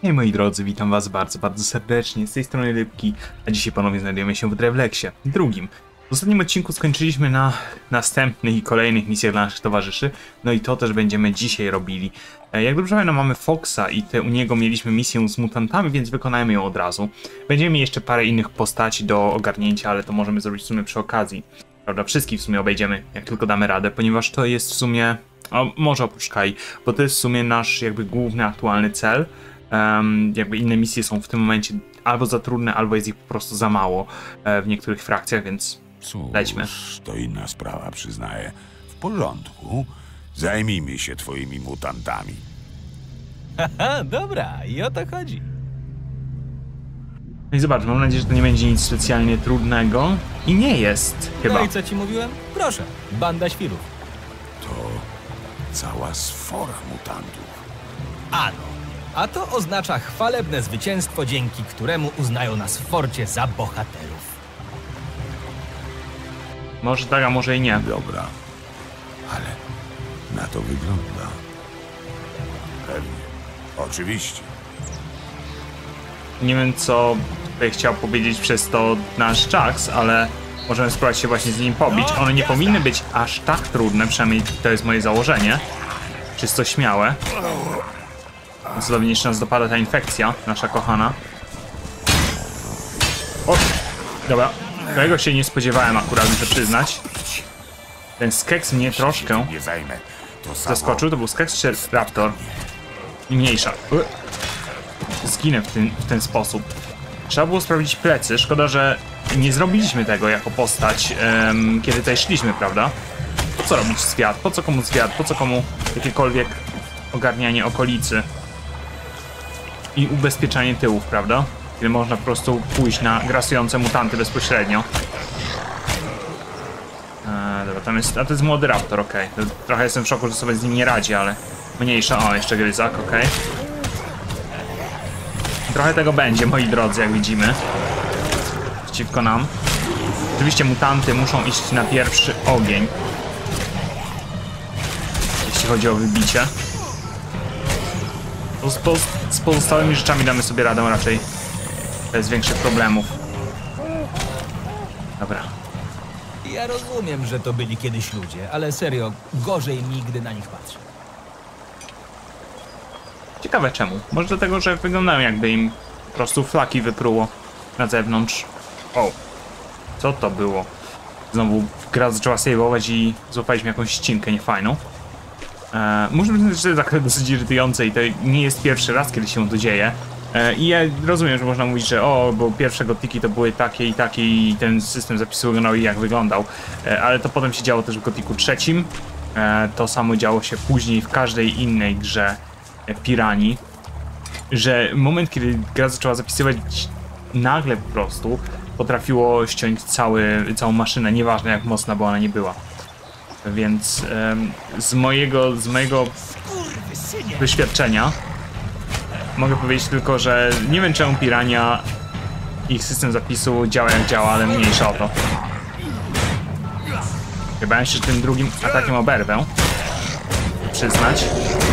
Hej moi drodzy, witam was bardzo, bardzo serdecznie, z tej strony Rybki, a dzisiaj ponownie znajdujemy się w Drewleksie, drugim. W ostatnim odcinku skończyliśmy na następnych i kolejnych misjach dla naszych towarzyszy, no i to też będziemy dzisiaj robili. Jak dobrze pamiętam, mamy Foxa i u niego mieliśmy misję z mutantami, więc wykonajmy ją od razu. Będziemy mieli jeszcze parę innych postaci do ogarnięcia, ale to możemy zrobić w sumie przy okazji. Prawda, wszystkich w sumie obejdziemy, jak tylko damy radę, ponieważ to jest w sumie, może oprócz Kai, bo to jest w sumie nasz jakby główny, aktualny cel. Jakby inne misje są w tym momencie albo za trudne, albo jest ich po prostu za mało w niektórych frakcjach, więc lećmy. To inna sprawa, przyznaję. W porządku. Zajmijmy się twoimi mutantami. Haha, dobra, i o to chodzi. No i zobacz, mam nadzieję, że to nie będzie nic specjalnie trudnego. I nie jest, chyba. No i co ci mówiłem? Proszę, banda świrów. To cała sfora mutantów. Ano, a to oznacza chwalebne zwycięstwo, dzięki któremu uznają nas w forcie za bohaterów. Może tak, a może i nie. Dobra, ale na to wygląda. Pewnie. Oczywiście. Nie wiem, co tutaj chciał powiedzieć przez to nasz Jax, ale możemy spróbować się właśnie z nim pobić. One nie powinny być aż tak trudne, przynajmniej to jest moje założenie. Czysto śmiałe. Cudownie jeszcze nas dopada ta infekcja, nasza kochana. O! Dobra, tego się nie spodziewałem akurat, muszę przyznać. Ten skeks mnie troszkę Nie zajmę. To samo zaskoczył, to był skeks czy raptor? I mniejsza. Zginę w ten sposób. Trzeba było sprawdzić plecy, szkoda, że nie zrobiliśmy tego jako postać, kiedy tutaj szliśmy, prawda? Po co robić zwiat? Po co komu zwiat? Po co komu jakiekolwiek ogarnianie okolicy? I ubezpieczanie tyłów, prawda? Kiedy można po prostu pójść na grasujące mutanty bezpośrednio. Dobra, tam jest, a to jest młody raptor, okej. Trochę jestem w szoku, że sobie z nim nie radzi, ale mniejsza. O, jeszcze gryzak, okej. Trochę tego będzie, moi drodzy, jak widzimy. Przeciwko nam. Oczywiście mutanty muszą iść na pierwszy ogień, jeśli chodzi o wybicie. Z pozostałymi rzeczami damy sobie radę raczej bez większych problemów. Dobra. Ja rozumiem, że to byli kiedyś ludzie, ale serio, gorzej mi, gdy na nich patrzę. Ciekawe czemu. Może dlatego, że wyglądają, jakby im po prostu flaki wypruło na zewnątrz. O, co to było? Znowu gra zaczęła save'ować i złapaliśmy jakąś ścinkę niefajną. Muszę przyznać, że to jest tak dosyć irytujące i to nie jest pierwszy raz, kiedy się to dzieje. I ja rozumiem, że można mówić, że bo pierwsze gotiki to były takie i takie i ten system zapisu wyglądał jak wyglądał. Ale to potem się działo też w Gotiku trzecim. To samo działo się później w każdej innej grze Piranii. Że moment, kiedy gra zaczęła zapisywać, nagle po prostu potrafiło ściąć całą maszynę, nieważne jak mocna by ona nie była. Więc z mojego doświadczenia mogę powiedzieć tylko, że nie wiem czemu Pirania, ich system zapisu działa jak działa, ale mniejsza o to. Chyba ja się tym drugim atakiem oberwę. Przyznać.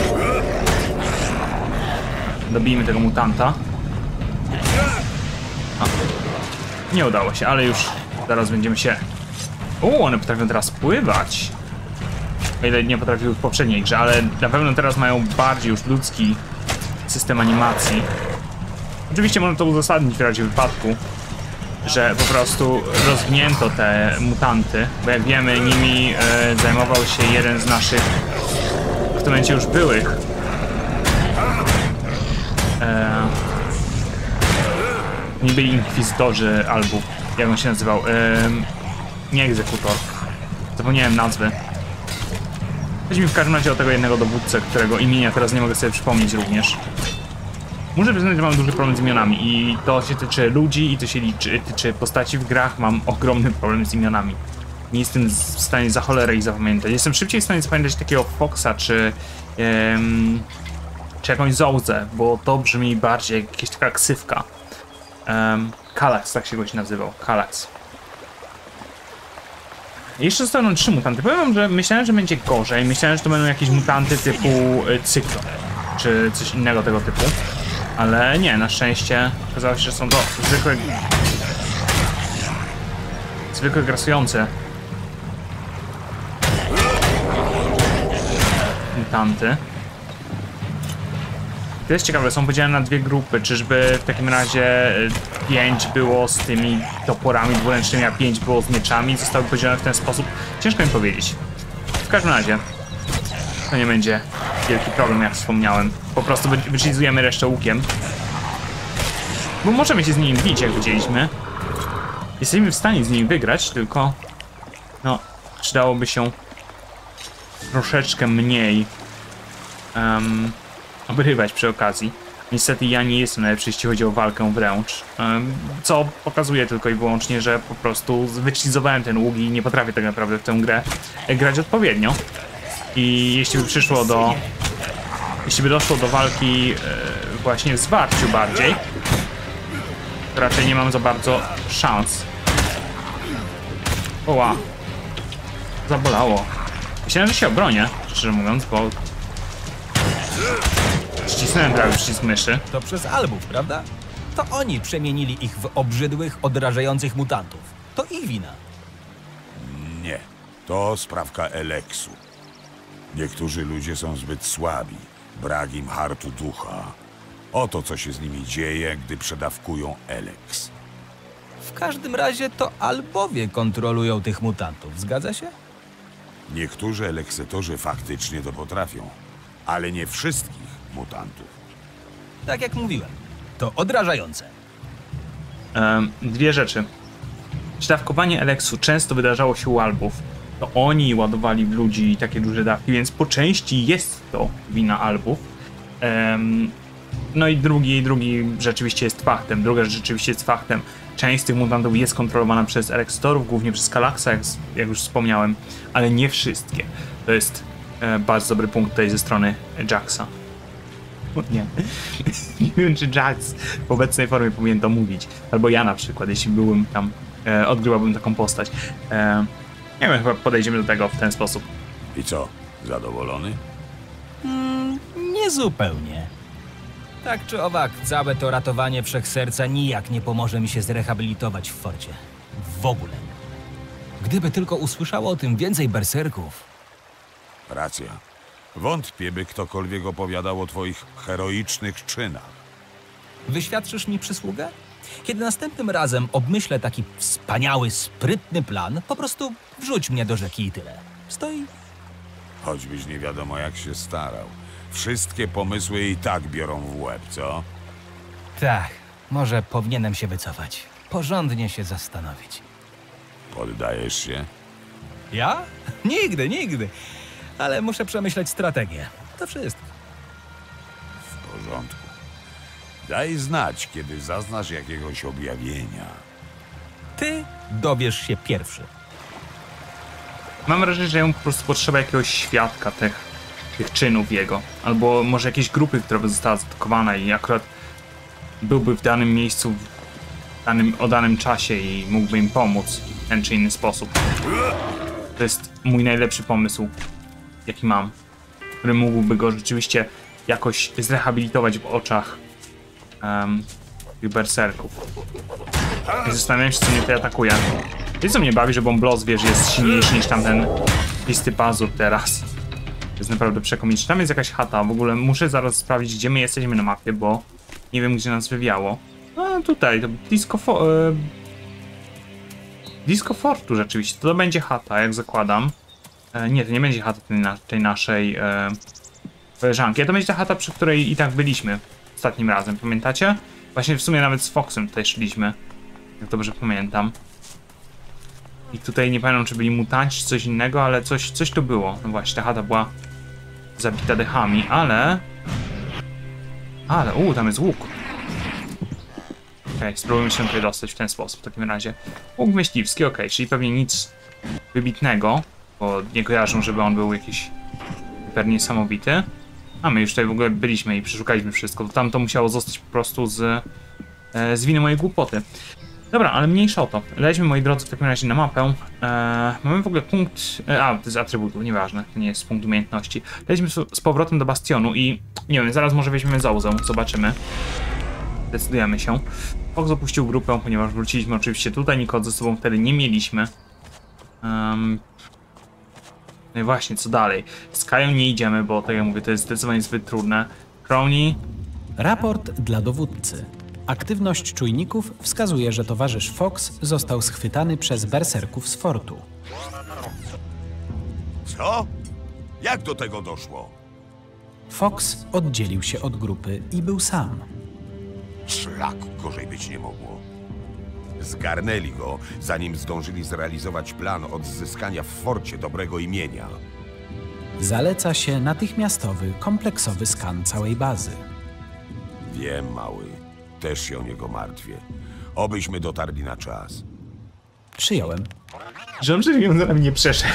Dobijmy tego mutanta. Nie udało się, ale już zaraz będziemy się... one potrafią teraz pływać. O ile nie potrafiły w poprzedniej grze, ale na pewno teraz mają bardziej już ludzki system animacji. Oczywiście można to uzasadnić w razie wypadku, że po prostu rozwinięto te mutanty, bo jak wiemy, nimi zajmował się jeden z naszych w tym momencie już byłych niby inkwizytorzy, albo jak on się nazywał, nie egzekutor, zapomniałem nazwy. Chodzi mi w każdym razie o tego jednego dowódcę, którego imienia teraz nie mogę sobie przypomnieć również. Muszę przyznać, że mam duży problem z imionami i to się tyczy ludzi i to się tyczy postaci w grach, mam ogromny problem z imionami. Nie jestem w stanie za cholerę ich zapamiętać. Jestem szybciej w stanie zapamiętać takiego Foxa czy jakąś Zołzę, bo to brzmi bardziej jak jakaś taka ksywka. Kallax, tak się goś nazywał, Kallax. Jeszcze zostaną 3 mutanty. Powiem wam, że myślałem, że będzie gorzej. Myślałem, że to będą jakieś mutanty typu Cyklon, czy coś innego tego typu. Ale nie, na szczęście okazało się, że są to zwykłe grasujące mutanty. To jest ciekawe, są podzielone na dwie grupy. Czyżby w takim razie 5 było z tymi toporami dwuręcznymi, a 5 było z mieczami? Zostały podzielone w ten sposób? Ciężko mi powiedzieć. W każdym razie to nie będzie wielki problem, jak wspomniałem. Po prostu wychizujemy resztę łukiem. Bo możemy się z nimi bić, jak widzieliśmy. Jesteśmy w stanie z nimi wygrać, tylko no, przydałoby się troszeczkę mniej obrywać przy okazji. Niestety ja nie jestem najlepszy, jeśli chodzi o walkę wręcz. Co pokazuje tylko i wyłącznie, że po prostu wychizowałem ten łuk i nie potrafię tak naprawdę w tę grę grać odpowiednio. I jeśli by przyszło do... Jeśli by doszło do walki właśnie w zwarciu bardziej, to raczej nie mam za bardzo szans. Oła. Zabolało. Myślałem, że się obronię, szczerze mówiąc, bo... Ścisnąłem prawie przycisk myszy. To przez Albów, prawda? To oni przemienili ich w obrzydłych, odrażających mutantów. To ich wina. Nie, to sprawka Eleksu. Niektórzy ludzie są zbyt słabi, brak im hartu ducha. Oto co się z nimi dzieje, gdy przedawkują Eleks. W każdym razie to Albowie kontrolują tych mutantów, zgadza się? Niektórzy Eleksetorzy faktycznie to potrafią, ale nie wszystkich mutantów. Tak jak mówiłem, to odrażające. Dwie rzeczy. Dawkowanie Eleksu często wydarzało się u Albów. To oni ładowali w ludzi takie duże dawki, więc po części jest to wina Albów. No i drugi rzeczywiście jest faktem. Druga rzecz rzeczywiście jest faktem. Część z tych mutantów jest kontrolowana przez Eleksatorów, głównie przez Kalaxa, jak już wspomniałem, ale nie wszystkie. To jest bardzo dobry punkt tutaj ze strony Jaxa. Nie. Nie wiem, czy Jax w obecnej formie powinien to mówić. Albo ja na przykład, jeśli byłbym tam, odgrywałbym taką postać. Nie wiem, chyba podejdziemy do tego w ten sposób. I co, zadowolony? Nie zupełnie. Tak czy owak, całe to ratowanie wszechserca nijak nie pomoże mi się zrehabilitować w forcie. W ogóle. Gdyby tylko usłyszało o tym więcej berserków. Racja. Wątpię, by ktokolwiek opowiadał o twoich heroicznych czynach. Wyświadczysz mi przysługę? Kiedy następnym razem obmyślę taki wspaniały, sprytny plan, po prostu wrzuć mnie do rzeki i tyle. Stoi? Choćbyś nie wiadomo jak się starał. Wszystkie pomysły i tak biorą w łeb, co? Tak, może powinienem się wycofać. Porządnie się zastanowić. Poddajesz się? Ja? Nigdy, nigdy. Ale muszę przemyśleć strategię. To wszystko. W porządku. Daj znać, kiedy zaznasz jakiegoś objawienia. Ty dowiesz się pierwszy. Mam wrażenie, że jemu po prostu potrzeba jakiegoś świadka tych czynów jego. Albo może jakiejś grupy, która by została zaatakowana i akurat byłby w danym miejscu o danym czasie i mógłby im pomóc w ten czy inny sposób. To jest mój najlepszy pomysł, jaki mam, który mógłby go rzeczywiście jakoś zrehabilitować w oczach tych berserków. I zastanawiam się, co mnie tutaj atakuje. Wiesz, co mnie bawi, że Bomblos, wiesz, jest silniejszy niż tamten listy pazur teraz. To jest naprawdę przekomiczne. Tam jest jakaś chata, w ogóle muszę zaraz sprawdzić, gdzie my jesteśmy na mapie, bo nie wiem, gdzie nas wywiało. No tutaj, to Disco Fortu rzeczywiście, to będzie chata, jak zakładam. Nie, to nie będzie chata tej naszej koleżanki, to będzie ta chata, przy której i tak byliśmy ostatnim razem, pamiętacie? Właśnie w sumie nawet z Foxem tutaj szliśmy, jak dobrze pamiętam. I tutaj nie pamiętam, czy byli mutanci, czy coś innego, ale coś tu było. No właśnie, ta chata była zabita dechami, ale, tam jest łuk. Okej, spróbujmy się tutaj dostać w ten sposób, w takim razie. Łuk myśliwski, okej, czyli pewnie nic wybitnego, bo nie kojarzę, żeby on był jakiś pewnie niesamowity. A my już tutaj w ogóle byliśmy i przeszukaliśmy wszystko, to tam to musiało zostać po prostu z winy mojej głupoty. Dobra, ale mniejsza o to. Lećmy, moi drodzy, w takim razie na mapę. Mamy w ogóle punkt... to jest atrybutów, nieważne, to nie jest punkt umiejętności. Lećmy z powrotem do Bastionu i... Nie wiem, zaraz może weźmiemy Zauzę, zobaczymy. Decydujemy się. Fox opuścił grupę, ponieważ wróciliśmy oczywiście tutaj, nikogo ze sobą wtedy nie mieliśmy. No i właśnie, co dalej? Z Kają nie idziemy, bo tak jak mówię, to jest zdecydowanie zbyt trudne. Crowley. Raport dla dowódcy. Aktywność czujników wskazuje, że towarzysz Fox został schwytany przez berserków z fortu. Co? Jak do tego doszło? Fox oddzielił się od grupy i był sam. Szlak, gorzej być nie mogło. Zgarnęli go, zanim zdążyli zrealizować plan odzyskania w forcie dobrego imienia. Zaleca się natychmiastowy, kompleksowy skan całej bazy. Wiem, mały. Też się o niego martwię. Obyśmy dotarli na czas. Przyjąłem. Że on przed chwilą za nami nie przeszedł?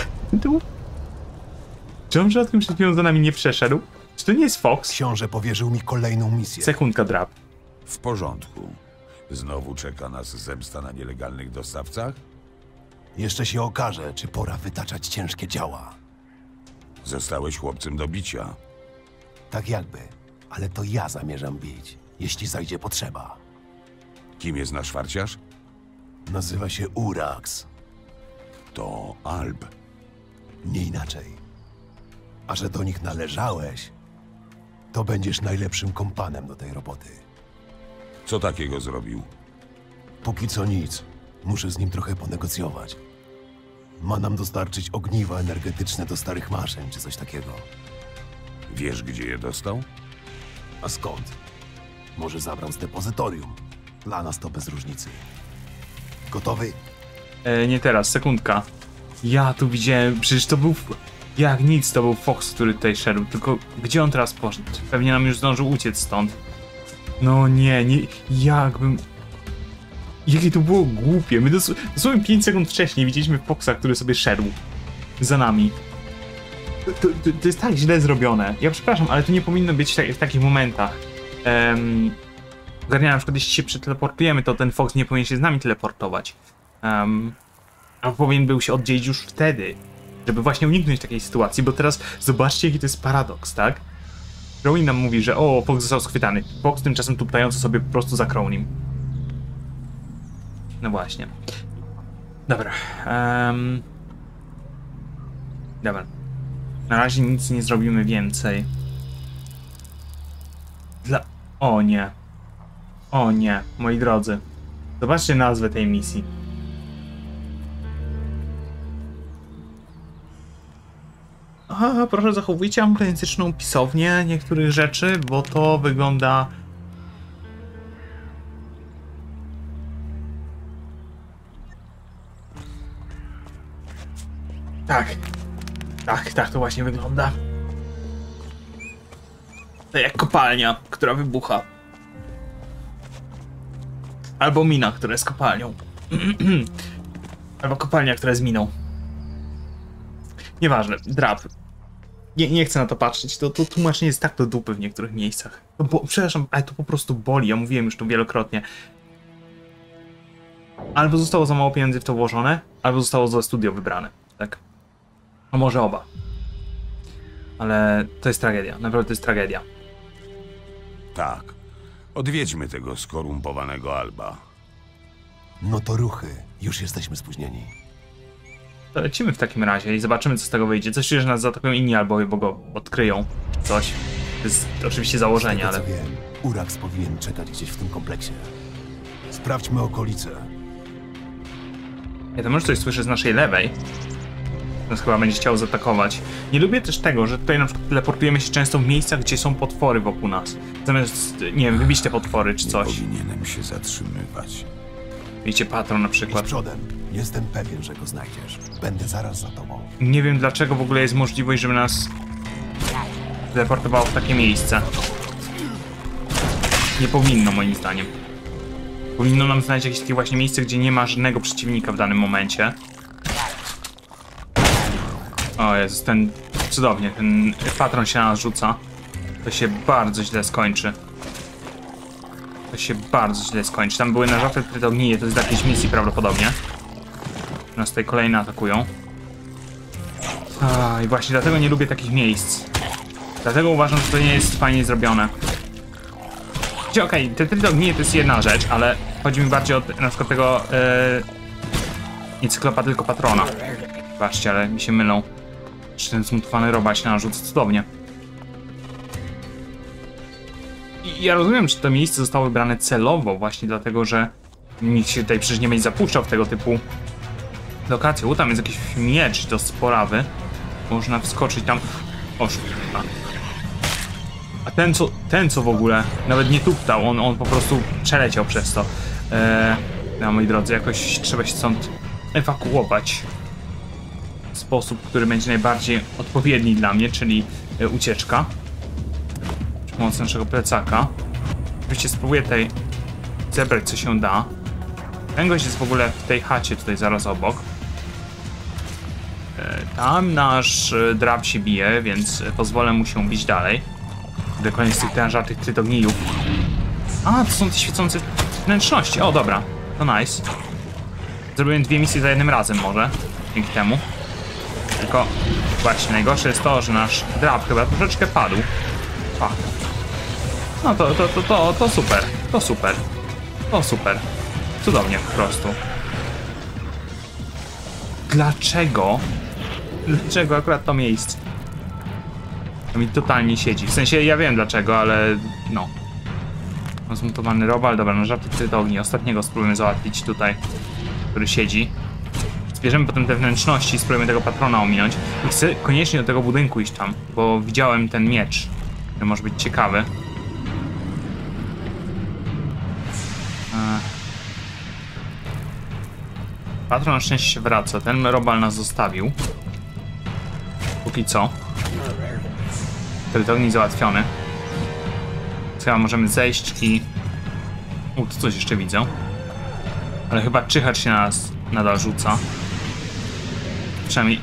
Czy on przypadkiem przed chwilą za nami nie przeszedł? Czy to nie jest Fox? Książę powierzył mi kolejną misję. Sekundka, drap. W porządku. Znowu czeka nas zemsta na nielegalnych dostawcach? Jeszcze się okaże, czy pora wytaczać ciężkie działa. Zostałeś chłopcem do bicia. Tak jakby. Ale to ja zamierzam bić, jeśli zajdzie potrzeba. Kim jest nasz farciarz? Nazywa się Urax. To Alb. Nie inaczej. A że do nich należałeś, to będziesz najlepszym kompanem do tej roboty. Co takiego zrobił? Póki co nic. Muszę z nim trochę ponegocjować. Ma nam dostarczyć ogniwa energetyczne do starych maszyn, czy coś takiego. Wiesz, gdzie je dostał? A skąd? Może zabrał z depozytorium. Dla nas to bez różnicy. Gotowy? Nie teraz, sekundka. Ja tu widziałem, przecież to był... Jak nic, to był Fox, który tutaj szedł. Tylko gdzie on teraz poszedł? Pewnie nam już zdążył uciec stąd. No nie, jakbym... Jakie to było głupie. My dosłownie 5 sekund wcześniej widzieliśmy Foxa, który sobie szedł za nami. To jest tak źle zrobione. Ja przepraszam, ale to nie powinno być w takich momentach. Ogarniałem, na przykład jeśli się przeteleportujemy, to ten Fox nie powinien się z nami teleportować. A powinien był się oddzielić już wtedy, żeby właśnie uniknąć takiej sytuacji, bo teraz zobaczcie, jaki to jest paradoks, tak? Crowley nam mówi, że o, Fox został schwytany. Fox tymczasem tuptający sobie po prostu za Crowleym. No właśnie. Dobra. Dobra. Na razie nic nie zrobimy więcej. O nie. O nie, moi drodzy. Zobaczcie nazwę tej misji. Proszę zachowujcie autentycznie pisownię niektórych rzeczy, bo to wygląda... Tak, to właśnie wygląda. To jak kopalnia, która wybucha. Albo mina, która jest kopalnią. Albo kopalnia, która jest miną. Nieważne, drap. Nie chcę na to patrzeć, to tłumaczenie jest tak do dupy w niektórych miejscach. Przepraszam, ale to po prostu boli, ja mówiłem już tu wielokrotnie. Albo zostało za mało pieniędzy w to włożone, albo zostało za studio wybrane, tak? A może oba. Ale to jest tragedia, naprawdę to jest tragedia. Tak. Odwiedźmy tego skorumpowanego Alba. No to ruchy. Już jesteśmy spóźnieni. To lecimy w takim razie i zobaczymy, co z tego wyjdzie. Coś czuję, że nas zaatakują inni albo bo go odkryją. Coś. To jest oczywiście założenie, Z tego, ale... co wiem, Urax powinien czekać gdzieś w tym kompleksie. Sprawdźmy okolice. Ja to może coś słyszę z naszej lewej. Nas chyba będzie chciał zaatakować. Nie lubię też tego, że tutaj na przykład teleportujemy się często w miejscach, gdzie są potwory wokół nas. Zamiast, nie wiem, wybić te potwory czy coś. Powinienem się zatrzymywać. Widzicie, patron na Idź przykład. przodem. Jestem pewien, że go znajdziesz. Będę zaraz za tobą. Nie wiem dlaczego w ogóle jest możliwość, żeby nas teleportowało w takie miejsce. Nie powinno, moim zdaniem. Powinno nam znaleźć jakieś takie właśnie miejsce, gdzie nie ma żadnego przeciwnika w danym momencie. O Jezus, cudownie, ten patron się na nas rzuca. To się bardzo źle skończy. to się bardzo źle skończy. Tam były narzate trydognije, to jest jakieś misji prawdopodobnie. Nas tutaj kolejne atakują. I właśnie dlatego nie lubię takich miejsc. Dlatego uważam, że to nie jest fajnie zrobione. Okej, te trydognije to jest jedna rzecz, ale chodzi mi bardziej o na przykład tego nie cyklopa, tylko patrona. Zobaczcie, ale mi się mylą. Czy ten zmutowany robal się narzuca cudownie. I ja rozumiem, że to miejsce zostało wybrane celowo, właśnie dlatego, że nikt się tutaj przecież nie będzie zapuszczał w tego typu lokacje. Tam jest jakiś miecz do sporawy. Można wskoczyć tam. O, a ten co w ogóle nawet nie tuptał, on po prostu przeleciał przez to. No moi drodzy, jakoś trzeba się stąd ewakuować w sposób, który będzie najbardziej odpowiedni dla mnie, czyli ucieczka przy pomocy naszego plecaka. Oczywiście spróbuję tutaj zebrać co się da. Ten gość jest w ogóle w tej chacie tutaj zaraz obok. Tam nasz drab się bije, więc pozwolę mu się bić dalej. Do koniec tych tężartych trydognijów. A, to są te świecące wnętrzności. O, dobra. To nice. Zrobiłem 2 misje za jednym razem może. Dzięki temu. Tylko właśnie najgorsze jest to, że nasz drab chyba troszeczkę padł. A. No to super. To super. To super. Cudownie po prostu. Dlaczego? Dlaczego akurat to miejsce? To mi totalnie siedzi. W sensie ja wiem dlaczego, ale no. Zmutowany robal, dobra, no żarty trydogni. Ostatniego spróbujemy załatwić tutaj, który siedzi. Zbierzemy potem te wnętrzności i spróbujemy tego patrona ominąć. I chcę koniecznie do tego budynku iść tam, bo widziałem ten miecz, który może być ciekawy. Patron na szczęście się wraca, ten robal nas zostawił. Póki co. Trytogni załatwiony. Chyba możemy zejść i... tu coś jeszcze widzę. Ale chyba czyhacz się na nas nadal rzuca. Przynajmniej...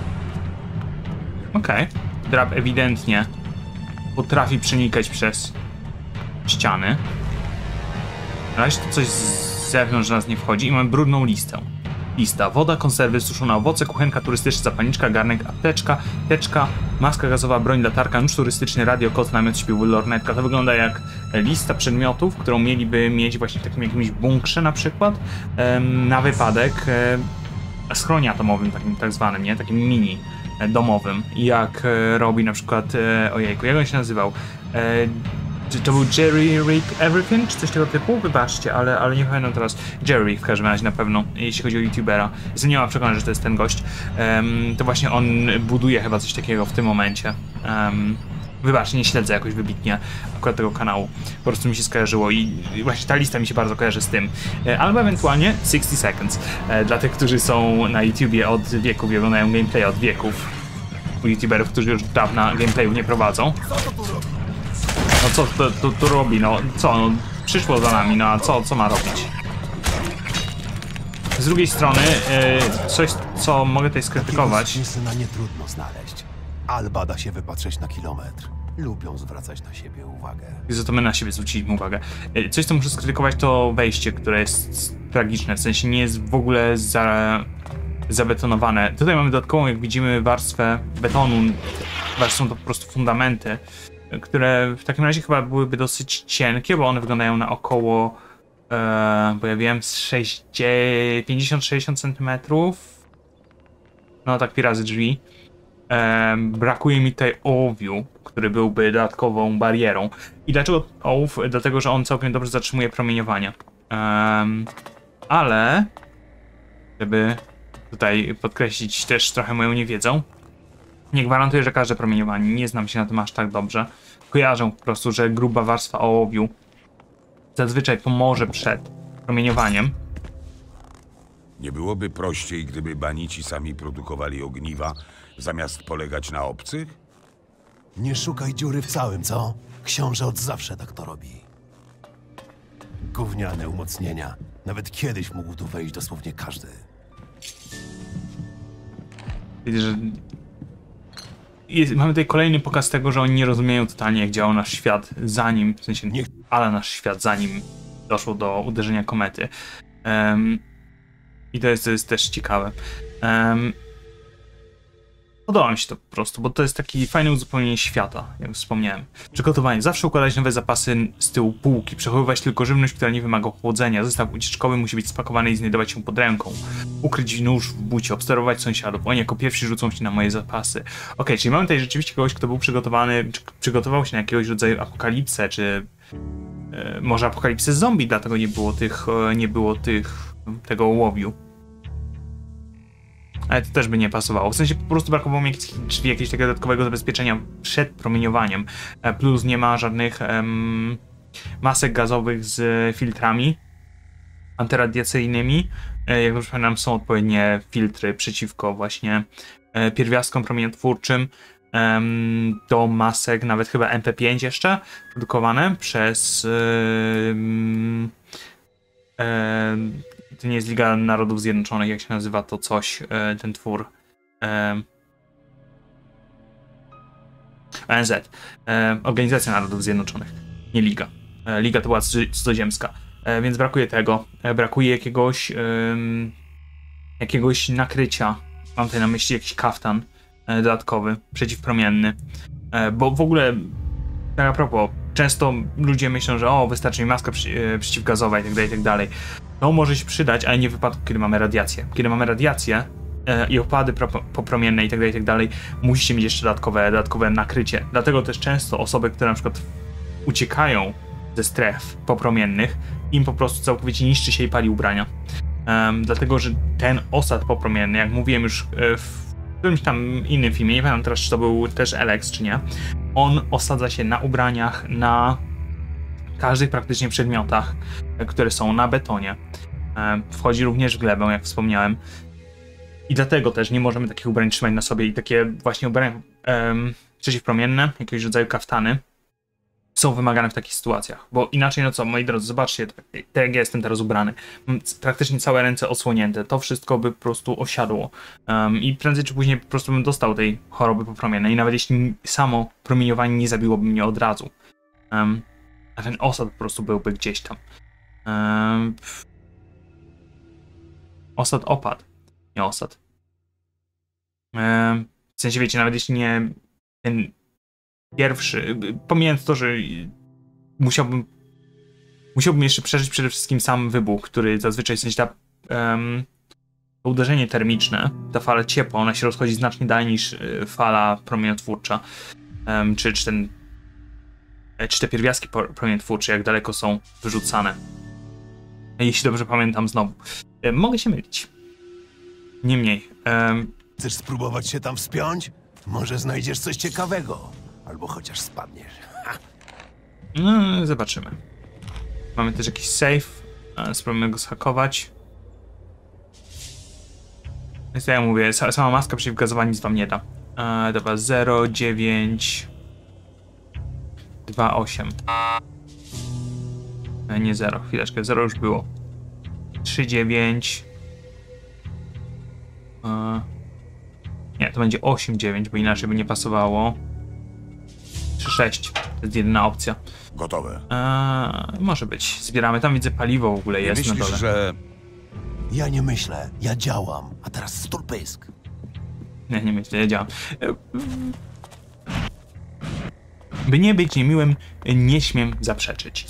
Okej. Drab ewidentnie potrafi przenikać przez ściany. Na razie to coś z zewnątrz nas nie wchodzi i mamy brudną listę. Lista: woda, konserwy, suszone owoce, kuchenka turystyczna, zapalniczka, garnek, apteczka, teczka, maska gazowa, broń, latarka, nóż turystyczny, radio, kot, namiot, śpiwór, lornetka. To wygląda jak lista przedmiotów, którą mieliby mieć właśnie w takim jakimś bunkrze na przykład, na wypadek schronie atomowym, takim tak zwanym, nie? Takim mini domowym, jak robi na przykład, ojejku, jak on się nazywał? Czy to był Jerry Rick Everything, czy coś tego typu? Wybaczcie, ale nie pamiętam teraz. Jerry w każdym razie na pewno, jeśli chodzi o youtubera. Jestem nie ma przekonany, że to jest ten gość. To właśnie on buduje chyba coś takiego w tym momencie. Wybaczcie, nie śledzę jakoś wybitnie akurat tego kanału. Po prostu mi się skojarzyło i właśnie ta lista mi się bardzo kojarzy z tym. Albo ewentualnie 60 Seconds. Dla tych, którzy są na YouTubie od wieków i oglądają gameplay od wieków. U youtuberów, którzy już dawna gameplayów nie prowadzą. No co to robi, no co, no przyszło za nami, no a co ma robić? Z drugiej strony, coś co mogę tutaj skrytykować. Syna nie trudno znaleźć. Alba da się wypatrzeć na kilometr. Lubią zwracać na siebie uwagę. Za to my na siebie zwróciliśmy uwagę. Coś co muszę skrytykować to wejście, które jest tragiczne, w sensie nie jest w ogóle zabetonowane. Tutaj mamy dodatkową, jak widzimy, warstwę betonu, są to po prostu fundamenty, które w takim razie chyba byłyby dosyć cienkie, bo one wyglądają na około, bo ja wiem, z 50-60 cm. No tak, pi razy drzwi. Brakuje mi tutaj ołowiu, który byłby dodatkową barierą. I dlaczego ołów? Dlatego, że on całkiem dobrze zatrzymuje promieniowanie. Ale, żeby tutaj podkreślić też trochę moją niewiedzę, nie gwarantuję, że każde promieniowanie, nie znam się na tym aż tak dobrze. Kojarzę po prostu, że gruba warstwa ołowiu zazwyczaj pomoże przed promieniowaniem. Nie byłoby prościej, gdyby banici sami produkowali ogniwa, zamiast polegać na obcych? Nie szukaj dziury w całym, co? Książę od zawsze tak to robi. Gówniane umocnienia. Nawet kiedyś mógł tu wejść dosłownie każdy. Widzę, że mamy tutaj kolejny pokaz tego, że oni nie rozumieją totalnie, jak działa nasz świat, zanim, w sensie, ale nasz świat, zanim doszło do uderzenia komety. I to jest też ciekawe. Podoba mi się to po prostu, bo to jest taki fajne uzupełnienie świata, jak wspomniałem. Przygotowanie. Zawsze układać nowe zapasy z tyłu półki, przechowywać tylko żywność, która nie wymaga chłodzenia. Zestaw ucieczkowy musi być spakowany i znajdować się pod ręką. Ukryć nóż w bucie, obserwować sąsiadów. Oni jako pierwsi rzucą się na moje zapasy. Okej, czyli mamy tutaj rzeczywiście kogoś, kto był przygotowany, czy przygotował się na jakiegoś rodzaju apokalipsę, czy może apokalipsę zombie, dlatego nie było tego ołowiu. Ale to też by nie pasowało. W sensie po prostu brakowało mi jakiegoś takiego dodatkowego zabezpieczenia przed promieniowaniem. Plus nie ma żadnych masek gazowych z filtrami antyradiacyjnymi. Jak dobrze pamiętam, są odpowiednie filtry przeciwko właśnie pierwiastkom promieniotwórczym do masek, nawet chyba MP5 jeszcze, produkowane przez to nie jest Liga Narodów Zjednoczonych, jak się nazywa to coś, ten twór. ONZ. Organizacja Narodów Zjednoczonych, nie Liga. Liga to była cudzoziemska, więc brakuje tego. Brakuje jakiegoś nakrycia. Mam tutaj na myśli jakiś kaftan dodatkowy, przeciwpromienny. Bo w ogóle, tak a propos, często ludzie myślą, że wystarczy mi maska przeciwgazowa i tak dalej. To może się przydać, ale nie w wypadku, kiedy mamy radiację. Kiedy mamy radiację i opady popromienne i tak dalej, musicie mieć jeszcze dodatkowe nakrycie. Dlatego też często osoby, które na przykład uciekają ze stref popromiennych, im po prostu całkowicie niszczy się i pali ubrania. Dlatego, że ten osad popromienny, jak mówiłem już w którymś tam innym filmie, nie pamiętam teraz, czy to był też Elex, czy nie, on osadza się na ubraniach, na każdych praktycznie przedmiotach, które są na betonie. Wchodzi również w glebę, jak wspomniałem. I dlatego też nie możemy takich ubrań trzymać na sobie i takie właśnie ubrania przeciwpromienne, jakiegoś rodzaju kaftany, są wymagane w takich sytuacjach. Bo inaczej, no co, moi drodzy, zobaczcie, tak jak ja jestem teraz ubrany. Mam praktycznie całe ręce odsłonięte. To wszystko by po prostu osiadło. I prędzej czy później po prostu bym dostał tej choroby popromiennej. I nawet jeśli samo promieniowanie nie zabiłoby mnie od razu. A ten osad po prostu byłby gdzieś tam. Osad opadł. Nie osad. W sensie, wiecie, nawet jeśli nie ten pierwszy, pomijając to, że musiałbym jeszcze przeżyć przede wszystkim sam wybuch, który zazwyczaj, w sensie to uderzenie termiczne, ta fala ciepła, ona się rozchodzi znacznie dalej niż fala promieniotwórcza, czy te pierwiastki promieniotwórcze, jak daleko są wyrzucane. Jeśli dobrze pamiętam znowu. Mogę się mylić. Niemniej. Chcesz spróbować się tam wspiąć? Może znajdziesz coś ciekawego. Albo chociaż spadniesz. No, zobaczymy. Mamy też jakiś save. Spróbujemy go zhakować. Więc ja mówię, sama maska przeciwgazowa nic wam nie da. Dobra, 0, 9... 2,8. Nie 0, chwileczkę, 0 już było. 3,9. Nie, to będzie 8,9, bo inaczej by nie pasowało. 3,6. To jest jedyna opcja. Gotowe. Może być. Zbieramy. Tam widzę paliwo w ogóle jest Myślisz, na dole. że... Ja nie myślę, ja działam. A teraz stul pysk. Nie myślę, ja działam. By nie być niemiłym, nie śmiem zaprzeczyć.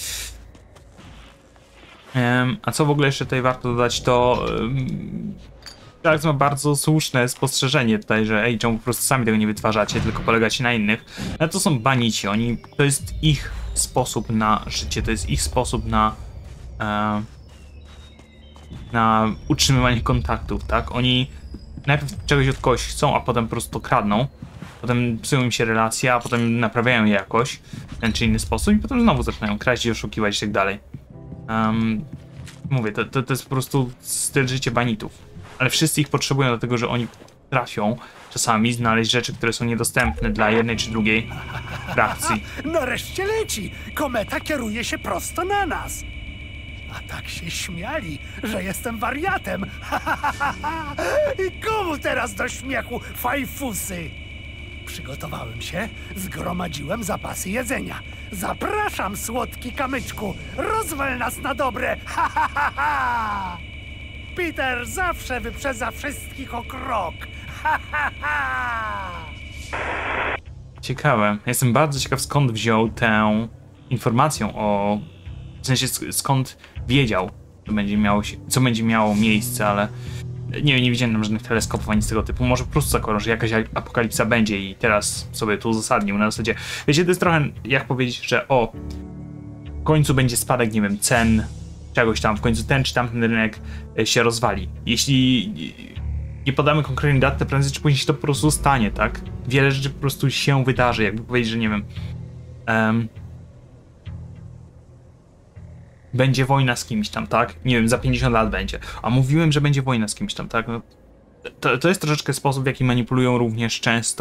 A co w ogóle jeszcze tutaj warto dodać, to tak ma bardzo słuszne spostrzeżenie tutaj, że czemu po prostu sami tego nie wytwarzacie, tylko polegacie na innych. Ale to są banici, to jest ich sposób na życie, to jest ich sposób na utrzymywanie kontaktów, tak? Oni najpierw czegoś od kogoś chcą, a potem po prostu to kradną. Potem psują im się relacje, a potem naprawiają je jakoś w ten czy inny sposób i potem znowu zaczynają kraść i oszukiwać i tak dalej. Mówię, to jest po prostu styl życia banitów. Ale wszyscy ich potrzebują dlatego, że oni potrafią czasami znaleźć rzeczy, które są niedostępne dla jednej czy drugiej frakcji. Nareszcie leci! Kometa kieruje się prosto na nas! A tak się śmiali, że jestem wariatem! I komu teraz do śmiechu, fajfusy? Przygotowałem się, zgromadziłem zapasy jedzenia. Zapraszam, słodki kamyczku, rozwal nas na dobre! Ha, ha, ha, ha! Peter zawsze wyprzedza wszystkich o krok! Ha, ha, ha! Ciekawe. Jestem bardzo ciekaw, skąd wziął tę informację o... W sensie, skąd wiedział, co będzie miało miejsce, ale... Nie widziałem tam żadnych teleskopów ani z tego typu. Może po prostu zakładam, że jakaś apokalipsa będzie i teraz sobie tu uzasadnił. Na zasadzie, wiecie, to jest trochę jak powiedzieć, że w końcu będzie spadek, nie wiem, cen czegoś tam, w końcu ten czy tamten rynek się rozwali. Jeśli nie podamy konkretnej daty, prędzej czy później się to po prostu stanie, tak? Wiele rzeczy po prostu się wydarzy, jakby powiedzieć, że nie wiem... będzie wojna z kimś tam, tak? Nie wiem, za 50 lat będzie. A mówiłem, że będzie wojna z kimś tam, tak? No, to jest troszeczkę sposób, w jaki manipulują również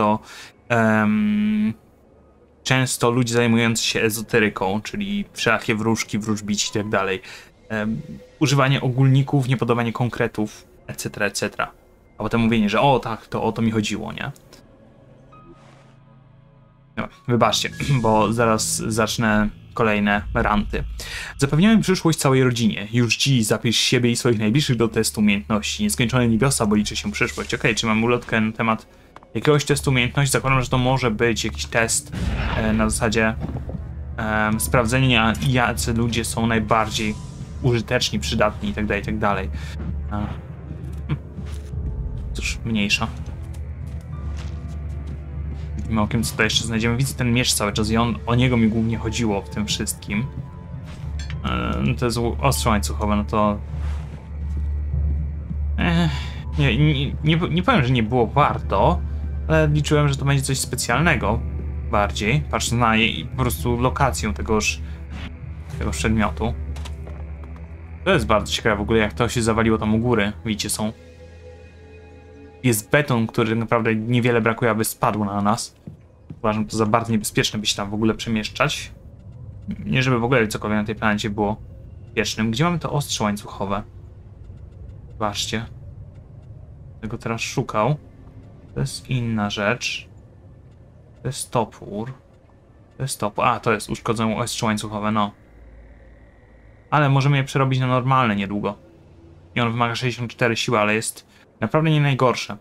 często ludzie zajmujący się ezoteryką, czyli wszelakie wróżki, wróżbici i tak dalej. Używanie ogólników, niepodobanie konkretów, etc., etc. A potem mówienie, że o tak, to o to mi chodziło, nie? No, wybaczcie, bo zaraz zacznę kolejne ranty. Zapewniamy przyszłość całej rodzinie. Już dziś zapisz siebie i swoich najbliższych do testu umiejętności. Nieskończone niebiosa, bo liczy się przyszłość. Okej, czy mam ulotkę na temat jakiegoś testu umiejętności? Zakładam, że to może być jakiś test na zasadzie sprawdzenia, jacy ludzie są najbardziej użyteczni, przydatni itd., itd. Cóż, mniejsza. Widzimy okiem, co tutaj jeszcze znajdziemy. Widzę ten miecz cały czas i o niego mi głównie chodziło w tym wszystkim. To jest ostrze łańcuchowe, no to... Nie powiem, że nie było warto, ale liczyłem, że to będzie coś specjalnego bardziej, patrząc na jej po prostu lokację tegoż przedmiotu. To jest bardzo ciekawe w ogóle, jak to się zawaliło tam u góry. Widzicie, jest beton, który naprawdę niewiele brakuje, aby spadł na nas. Uważam to za bardzo niebezpieczne, by się tam w ogóle przemieszczać. Nie żeby w ogóle cokolwiek na tej planecie było bezpiecznym. Gdzie mamy to ostrze łańcuchowe? Zobaczcie. Tego teraz szukał. To jest inna rzecz. To jest topór. To jest topór. A, to jest uszkodzone ostrze łańcuchowe, no. Ale możemy je przerobić na normalne niedługo. I on wymaga 64 siły, ale jest naprawdę nie najgorsze.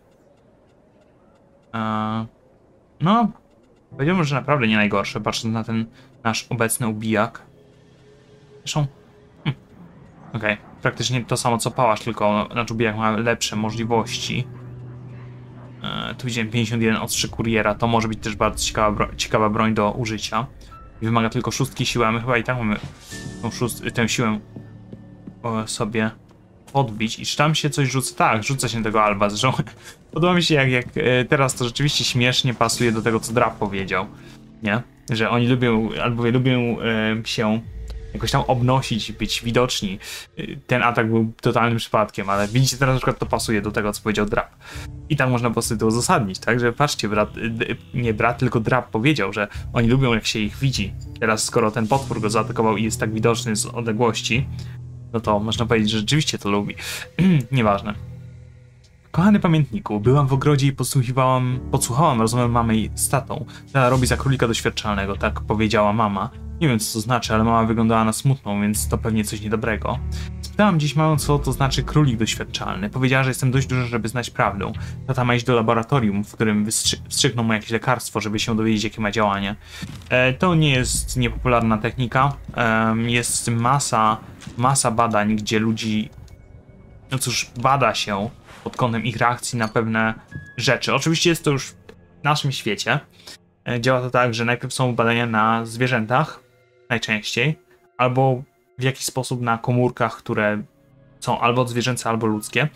No, powiedziałbym, że naprawdę nie najgorsze, patrząc na ten nasz obecny ubijak. Zresztą, okej, praktycznie to samo co pałasz, tylko nasz ubijak ma lepsze możliwości. Tu widziałem 51 ostrzy kuriera, to może być też bardzo ciekawa broń do użycia. I wymaga tylko 6 siły, a my chyba i tak mamy tę siłę sobie podbić. I czy tam się coś rzuca? Tak, rzuca się tego Alba. Zresztą podoba mi się, jak teraz to rzeczywiście śmiesznie pasuje do tego, co Drap powiedział. Nie? Że oni lubią, albo lubią się jakoś tam obnosić, być widoczni. Ten atak był totalnym przypadkiem, ale widzicie, teraz na przykład to pasuje do tego, co powiedział Drap. I tak można po prostu to uzasadnić, tak? Że patrzcie, nie brat, tylko Drap powiedział, że oni lubią, jak się ich widzi. Teraz, skoro ten potwór go zaatakował i jest tak widoczny z odległości, no to można powiedzieć, że rzeczywiście to lubi. Nieważne. Kochany pamiętniku, byłam w ogrodzie i podsłuchałam rozmowę mamy z tatą. Tata robi za królika doświadczalnego, tak powiedziała mama. Nie wiem, co to znaczy, ale mama wyglądała na smutną, więc to pewnie coś niedobrego. Spytałam dziś mamę, co to znaczy królik doświadczalny. Powiedziała, że jestem dość duży, żeby znać prawdę. Tata ma iść do laboratorium, w którym wstrzykną mu jakieś lekarstwo, żeby się dowiedzieć, jakie ma działanie. To nie jest niepopularna technika. Jest masa badań, gdzie ludzi, no cóż, bada się pod kątem ich reakcji na pewne rzeczy. Oczywiście jest to już w naszym świecie. Działa to tak, że najpierw są badania na zwierzętach, najczęściej, albo w jakiś sposób na komórkach, które są albo zwierzęce, albo ludzkie.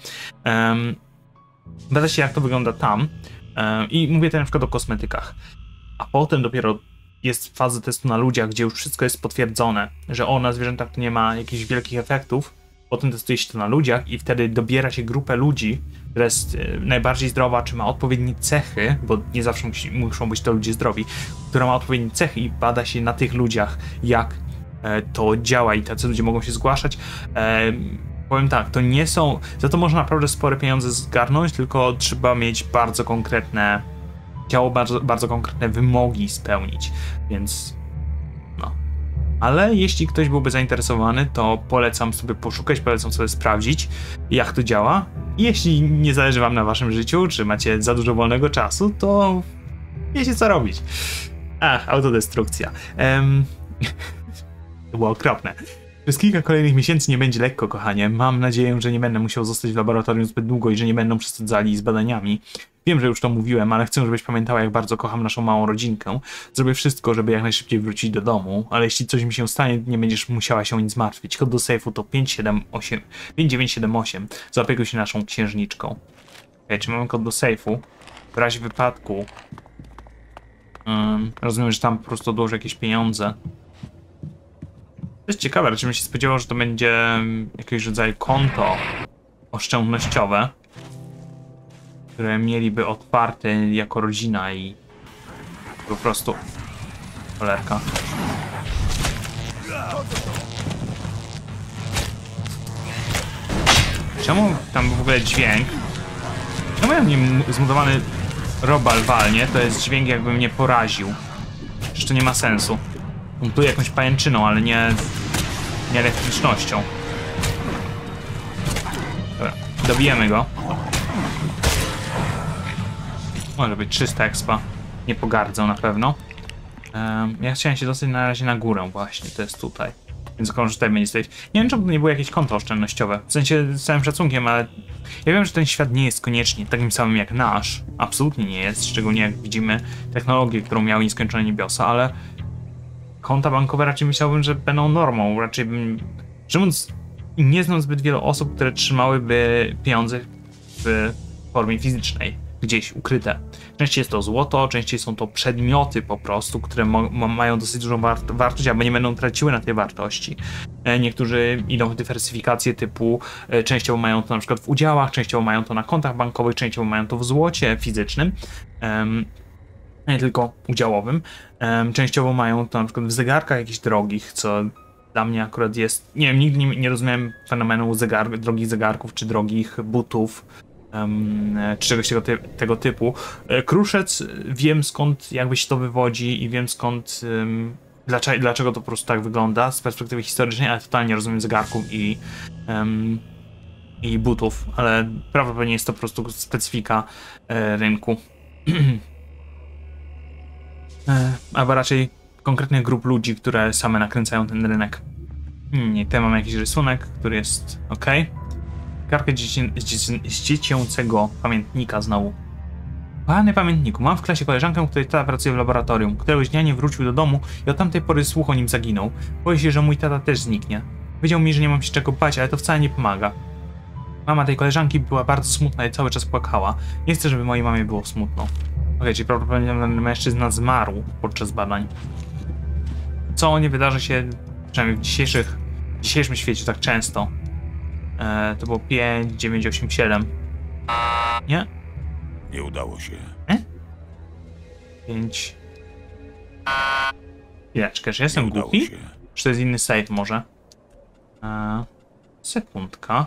Bada się, jak to wygląda tam. I mówię tutaj na przykład o kosmetykach. A potem dopiero jest faza testu na ludziach, gdzie już wszystko jest potwierdzone, że na zwierzętach to nie ma jakichś wielkich efektów. Potem testuje się to na ludziach i wtedy dobiera się grupę ludzi, która jest najbardziej zdrowa, czy ma odpowiednie cechy, bo nie zawsze muszą być to ludzie zdrowi, która ma odpowiednie cechy i bada się na tych ludziach, jak to działa i tacy ludzie mogą się zgłaszać. Powiem tak, to nie są... Za to można naprawdę spore pieniądze zgarnąć, tylko trzeba mieć bardzo konkretne chciało bardzo, bardzo konkretne wymogi spełnić, więc no. Ale jeśli ktoś byłby zainteresowany, to polecam sobie poszukać, polecam sobie sprawdzić, jak to działa. Jeśli nie zależy wam na waszym życiu, czy macie za dużo wolnego czasu, to wiecie co robić. Ach, autodestrukcja. To było okropne. Przez kilka kolejnych miesięcy nie będzie lekko, kochanie. Mam nadzieję, że nie będę musiał zostać w laboratorium zbyt długo i że nie będą przesadzali z badaniami. Wiem, że już to mówiłem, ale chcę, żebyś pamiętała, jak bardzo kocham naszą małą rodzinkę. Zrobię wszystko, żeby jak najszybciej wrócić do domu, ale jeśli coś mi się stanie, nie będziesz musiała się o nic martwić. Kod do sejfu to 5978. Zaopiekuj się naszą księżniczką. Okay, czy mamy kod do sejfu? W razie wypadku... rozumiem, że tam po prostu odłożę jakieś pieniądze. To jest ciekawe, raczej bym się spodziewał, że to będzie jakiś rodzaj konto oszczędnościowe, które mieliby otwarte jako rodzina i po prostu... Cholerka. Czemu tam w ogóle dźwięk? Czemu ja mnie zmutowany robal walnie? To jest dźwięk, jakby mnie poraził. Przecież to nie ma sensu. On tu jakąś pajęczyną, ale nie elektrycznością. Dobra, dobijemy go. Może być 300 expa. Nie pogardzą na pewno. Ja chciałem się dostać na razie na górę właśnie, to jest tutaj. Więc tylko, że tutaj będzie stać. Nie wiem, czemu to nie było jakieś konto oszczędnościowe. W sensie z całym szacunkiem, ale ja wiem, że ten świat nie jest koniecznie takim samym jak nasz. Absolutnie nie jest, szczególnie jak widzimy technologię, którą miały nieskończone niebiosa, ale konta bankowe raczej myślałbym, że będą normą. Raczej bym... Mówiąc, nie znam zbyt wielu osób, które trzymałyby pieniądze w formie fizycznej. Gdzieś ukryte. Częściej jest to złoto, częściej są to przedmioty po prostu, które mają dosyć dużą wartość, albo nie będą traciły na tej wartości. Niektórzy idą w dywersyfikację typu częściowo mają to na przykład w udziałach, częściowo mają to na kontach bankowych, częściowo mają to w złocie fizycznym, nie tylko udziałowym. Częściowo mają to na przykład w zegarkach jakichś drogich, co dla mnie akurat jest... Nie wiem, nigdy nie rozumiałem fenomenu drogich zegarków, czy drogich butów, czy czegoś tego typu. Kruszec, wiem skąd jakby się to wywodzi i wiem skąd, dlaczego to po prostu tak wygląda z perspektywy historycznej, ale totalnie rozumiem zegarków i butów, ale prawdopodobnie jest to po prostu specyfika rynku. Albo raczej konkretnych grup ludzi, które same nakręcają ten rynek. Nie, tutaj mamy jakiś rysunek, który jest ok. Kartkę z dziecięcego pamiętnika znowu. Panie pamiętniku, mam w klasie koleżankę, której tata pracuje w laboratorium. Któregoś dnia nie wrócił do domu i od tamtej pory słuch o nim zaginął. Boję się, że mój tata też zniknie. Powiedział mi, że nie mam się czego bać, ale to wcale nie pomaga. Mama tej koleżanki była bardzo smutna i cały czas płakała. Nie chcę, żeby mojej mamie było smutno. Okej, czyli prawdopodobnie mężczyzna zmarł podczas badań. Co nie wydarzy się, przynajmniej w dzisiejszym świecie tak często. To było 5987. Nie? Nie udało się. 5. Chwileczkę, czy jestem głupi? Czy to jest inny save może? Sekundka.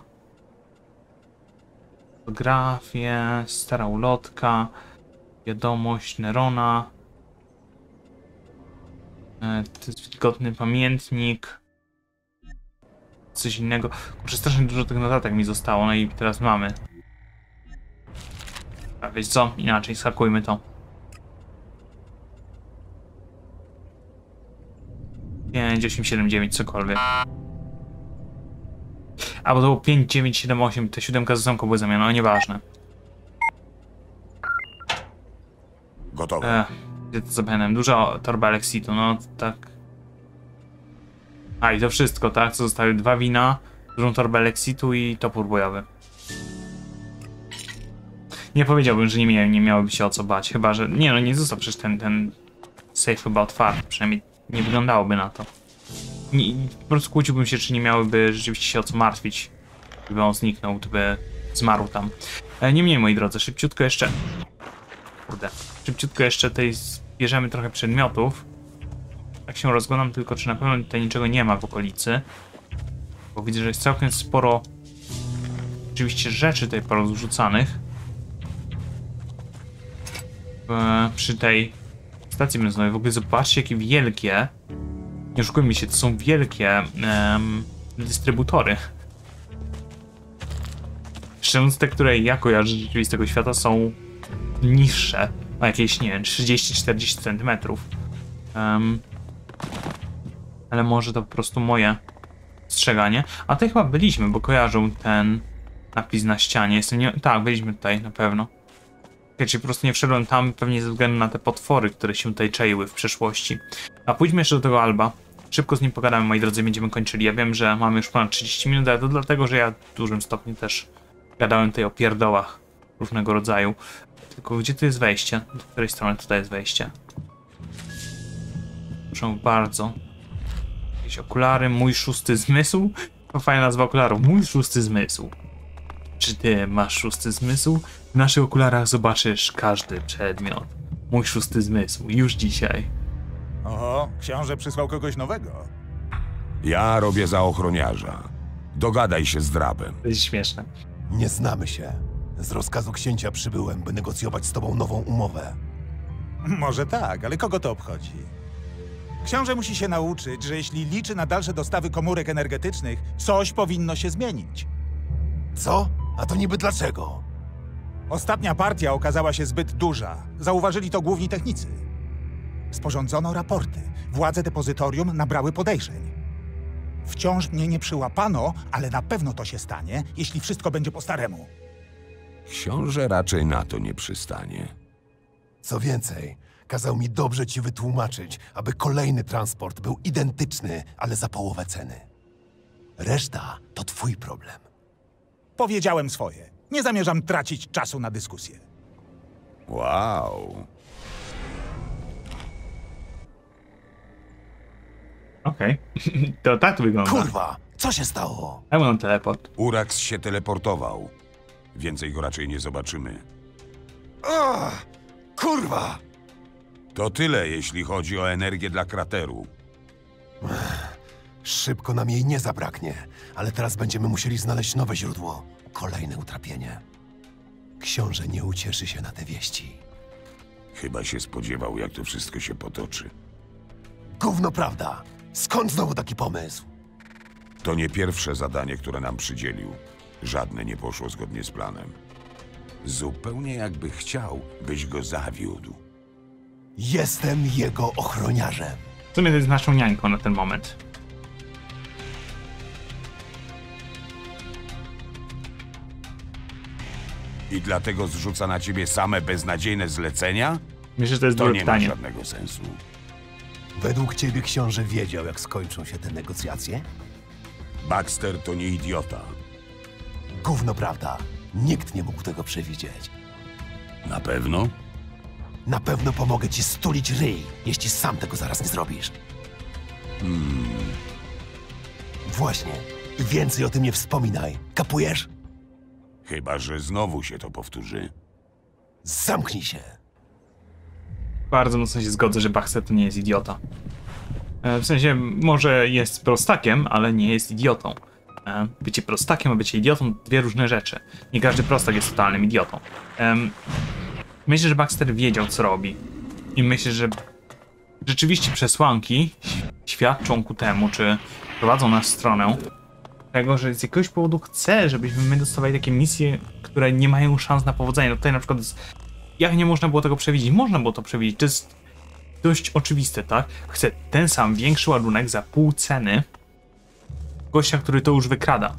Fotografie, stara ulotka, wiadomość Nerona. To jest wilgotny pamiętnik. Coś innego. Kurczę, strasznie dużo tych notatek mi zostało, no i teraz mamy. A wiecie co? Inaczej, skakujmy to. 5, 8, 7, 9, cokolwiek. A bo to było 5, 9, 7, 8, te 7 z 8 były zamiany, ale nieważne. Gotowe. Gdzie to zapamiętałem? Duża torba Alexitu, no tak. A i to wszystko, tak? Co zostały 2 wina, dużą torbę Alexitu i topór bojowy. Nie powiedziałbym, że nie miałoby się o co bać, chyba że... Nie no, nie został przecież ten safe chyba otwarty, przynajmniej nie wyglądałoby na to. Po prostu kłóciłbym się, czy nie miałyby rzeczywiście się o co martwić, gdyby on zniknął, gdyby zmarł tam. Niemniej, moi drodzy, szybciutko jeszcze... Kurde. Szybciutko jeszcze tutaj zbierzemy trochę przedmiotów. Tak się rozglądam tylko, czy na pewno tutaj niczego nie ma w okolicy. Bo widzę, że jest całkiem sporo oczywiście rzeczy tutaj porozrzucanych. przy tej stacji benzynowej. W ogóle zobaczcie, jakie wielkie, nie oszukujmy się, to są wielkie dystrybutory. Szczerze, te, które ja kojarzę z rzeczywistego świata, są niższe, o jakieś, nie wiem, 30-40 cm. Ale może to po prostu moje strzeganie. A tutaj chyba byliśmy, bo kojarzą ten napis na ścianie. Tak, byliśmy tutaj na pewno. Czyli po prostu nie wszedłem tam, pewnie ze względu na te potwory, które się tutaj czaiły w przeszłości. A pójdźmy jeszcze do tego Alba. Szybko z nim pogadamy, moi drodzy, będziemy kończyli. Ja wiem, że mamy już ponad 30 minut, ale to dlatego, że ja w dużym stopniu też gadałem tutaj o pierdołach różnego rodzaju. Tylko gdzie tu jest wejście? Do której strony tutaj jest wejście? Proszę bardzo. Jakieś okulary, mój szósty zmysł? To fajna nazwa okularów, mój szósty zmysł. Czy ty masz szósty zmysł? W naszych okularach zobaczysz każdy przedmiot. Mój szósty zmysł, już dzisiaj. Oho, książę przysłał kogoś nowego. Ja robię za ochroniarza. Dogadaj się z Drabem. To jest śmieszne. Nie znamy się. Z rozkazu księcia przybyłem, by negocjować z tobą nową umowę. Może tak, ale kogo to obchodzi? Książę musi się nauczyć, że jeśli liczy na dalsze dostawy komórek energetycznych, coś powinno się zmienić. Co? A to niby dlaczego? Ostatnia partia okazała się zbyt duża. Zauważyli to główni technicy. Sporządzono raporty. Władze depozytorium nabrały podejrzeń. Wciąż mnie nie przyłapano, ale na pewno to się stanie, jeśli wszystko będzie po staremu. Książę raczej na to nie przystanie. Co więcej, kazał mi dobrze ci wytłumaczyć, aby kolejny transport był identyczny, ale za połowę ceny. Reszta to twój problem. Powiedziałem swoje. Nie zamierzam tracić czasu na dyskusję. Wow. Okej. To tak to wygląda. Kurwa, co się stało? Ja mam teleport. Urax się teleportował. Więcej go raczej nie zobaczymy. Kurwa! To tyle, jeśli chodzi o energię dla krateru. Szybko nam jej nie zabraknie, ale teraz będziemy musieli znaleźć nowe źródło. Kolejne utrapienie. Książę nie ucieszy się na te wieści. Chyba się spodziewał, jak to wszystko się potoczy. Gówno prawda! Skąd znowu taki pomysł? To nie pierwsze zadanie, które nam przydzielił. Żadne nie poszło zgodnie z planem. Zupełnie jakby chciał, byś go zawiódł. Jestem jego ochroniarzem. W sumie to jest naszą niańką na ten moment. I dlatego zrzuca na ciebie same beznadziejne zlecenia? Myślę, że to jest To dobre nie ma pytanie. żadnego sensu. Według ciebie książę wiedział, jak skończą się te negocjacje? Baxter to nie idiota. Gówno prawda. Nikt nie mógł tego przewidzieć. Na pewno? Na pewno pomogę ci stulić ryj, jeśli sam tego zaraz nie zrobisz. Właśnie. I więcej o tym nie wspominaj. Kapujesz? Chyba że znowu się to powtórzy. Zamknij się. Bardzo mocno się zgodzę, że Baxter to nie jest idiota. W sensie, może jest prostakiem, ale nie jest idiotą. Bycie prostakiem, a bycie idiotą to dwie różne rzeczy. Nie każdy prostak jest totalnym idiotą. Myślę, że Baxter wiedział, co robi. I myślę, że rzeczywiście przesłanki świadczą ku temu, czy prowadzą nas w stronę tego, że z jakiegoś powodu chce, żebyśmy my dostawali takie misje, które nie mają szans na powodzenie. No tutaj na przykład jak nie można było tego przewidzieć? Można było to przewidzieć. To jest dość oczywiste, tak? Chce ten sam większy ładunek za pół ceny gościa, który to już wykrada.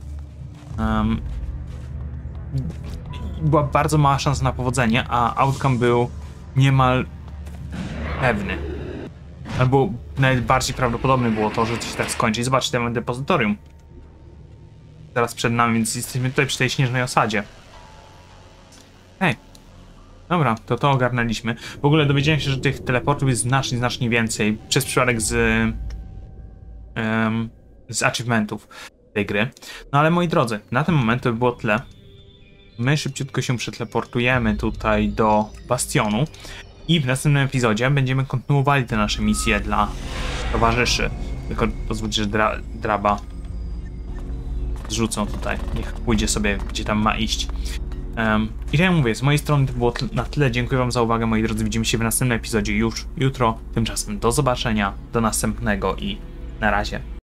Była bardzo mała szansa na powodzenie, a outcome był niemal pewny. Albo nawet bardziej prawdopodobne było to, że to się tak skończy. I zobaczcie, ten depozytorium zaraz przed nami, więc jesteśmy tutaj przy tej śnieżnej osadzie. Hej. Dobra, to ogarnęliśmy. W ogóle dowiedziałem się, że tych teleportów jest znacznie więcej. Przez przypadek z achievementów tej gry. No ale moi drodzy, na ten moment to by było tyle. My szybciutko się przeteleportujemy tutaj do Bastionu i w następnym epizodzie będziemy kontynuowali te nasze misje dla towarzyszy. Tylko pozwólcie, że Draba zrzucą tutaj. Niech pójdzie sobie, gdzie tam ma iść. I tak jak mówię, z mojej strony to było na tyle. Dziękuję wam za uwagę, moi drodzy. Widzimy się w następnym epizodzie już jutro. Tymczasem do zobaczenia, do następnego i na razie.